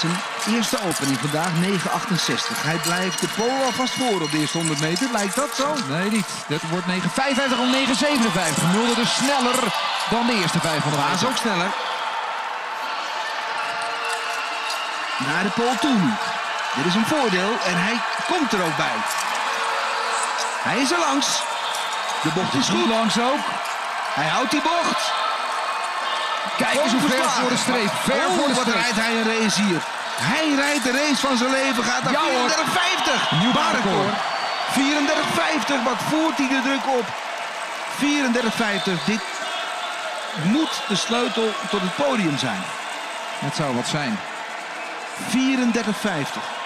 zijn eerste opening vandaag, 9,68. Hij blijft de Pool alvast voor op de eerste 100 meter. Lijkt dat zo? Nee, niet. Dat wordt 9,55 om 9,57. Mulder dus sneller dan de eerste 500 Maas meter. ook sneller. Naar de Pool toe nu. Dit is een voordeel en hij komt er ook bij. Hij is er langs. De bocht is goed. Langs ook. Hij houdt die bocht. Kijk eens hoe ver voor de streep. Ver voor de wat streep. rijdt hij een race hier. Hij rijdt de race van zijn leven. Gaat naar Ja, hoor. 34,50. Nieuw baanrecord. 34,50. Wat voert hij de druk op? 34,50. Dit moet de sleutel tot het podium zijn. Het zou wat zijn. 34,50.